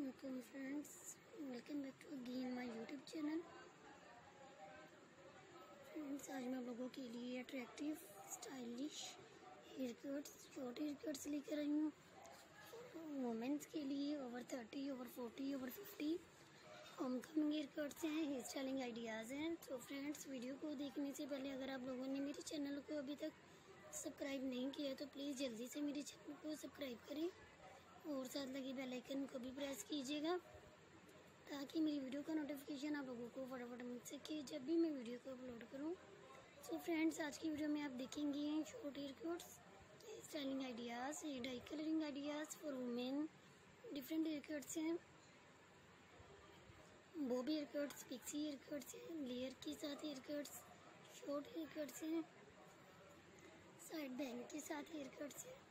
Welcome friends, welcome back to again my YouTube channel. Friends, आज मैं आप लोगों के लिए attractive stylish hair cuts, short hair cuts लेकर आई हूँ। वुमेंस के लिए over 30, over 40, over 50 home coming hair cuts हैं, हेयर स्टाइलिंग आइडियाज़ हैं। तो फ्रेंड्स, वीडियो को देखने से पहले अगर आप लोगों ने मेरे चैनल को अभी तक सब्सक्राइब नहीं किया तो प्लीज़ जल्दी से मेरे चैनल को सब्सक्राइब करें और साथ लगे बेल आइकन को भी प्रेस कीजिएगा ताकि मेरी वीडियो का नोटिफिकेशन आप लोगों को फटाफट मिल सके जब भी मैं वीडियो को अपलोड करूं। सो फ्रेंड्स, आज की वीडियो में आप देखेंगे short hair cuts, styling ideas, hair dye colouring ideas for women. Different hair cuts हैं, bob hair cuts, pixie hair cuts हैं, लेयर के साथ hair cuts, short hair cuts हैं, साइड बैंग के साथ हेयर कट्स हैं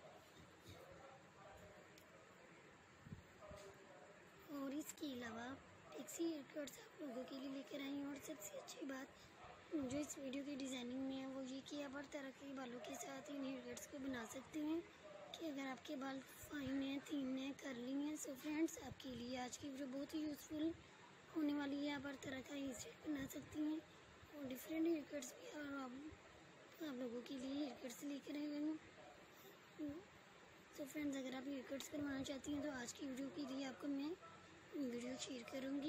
और इसके अलावा पिक्सी हेयर कट्स आप लोगों के लिए लेकर आई हूँ। और सबसे अच्छी बात जो इस वीडियो की डिज़ाइनिंग में है वो ये कि आप हर तरह के बालों के साथ इन हेयर कट्स को बना सकते हैं कि अगर आपके बाल फाइन हैं, थिन हैं, कर्ली हैं। सो फ्रेंड्स, आपके लिए आज की वीडियो बहुत ही यूज़फुल होने वाली है। आप हर तरह का हेयर स्टाइल बना सकती हैं और डिफरेंट हेयर कट्स भी आप लोगों के लिए हेयर कट्स लेकर आए हुए हैं। तो फ्रेंड्स, अगर आप हेयर कट्स करवाना चाहती हैं तो आज की वीडियो के लिए आपको मैं वीडियो शेयर करूँगी।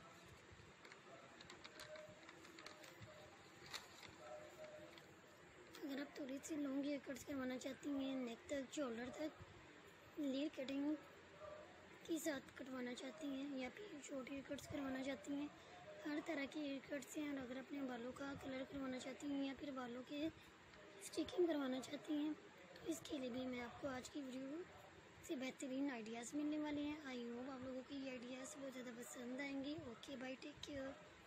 अगर आप थोड़ी सी लॉन्ग हेयर कट्स करवाना चाहती हैं, नेक तक, शोल्डर तक, लेयर कटिंग के साथ कटवाना चाहती हैं या फिर शॉर्ट हेयर कट्स करवाना चाहती हैं, हर तरह के हेयर कट्स हैं। और अगर अपने बालों का कलर करवाना चाहती हैं या फिर बालों के स्टिकिंग करवाना चाहती हैं तो इसके लिए भी मैं आपको आज की वीडियो से बेहतरीन आइडियाज़ मिलने वाले हैं। आई होप आप लोगों को ये आइडियाज़ बहुत ज़्यादा पसंद आएंगे। Okay bye, take care.